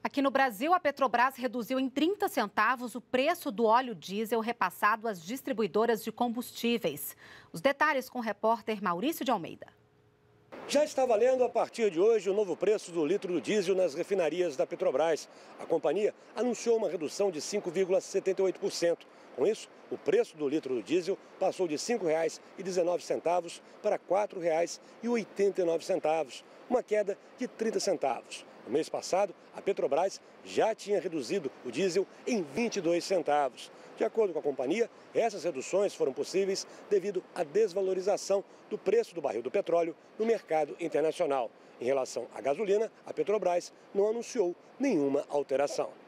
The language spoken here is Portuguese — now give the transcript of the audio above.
Aqui no Brasil, a Petrobras reduziu em 30 centavos o preço do óleo diesel repassado às distribuidoras de combustíveis. Os detalhes com o repórter Maurício de Almeida. Já está valendo a partir de hoje o novo preço do litro do diesel nas refinarias da Petrobras. A companhia anunciou uma redução de 5,78%. Com isso, o preço do litro do diesel passou de R$ 5,19 para R$ 4,89, uma queda de 30 centavos. No mês passado, a Petrobras já tinha reduzido o diesel em 22 centavos. De acordo com a companhia, essas reduções foram possíveis devido à desvalorização do preço do barril do petróleo no mercado internacional. Em relação à gasolina, a Petrobras não anunciou nenhuma alteração.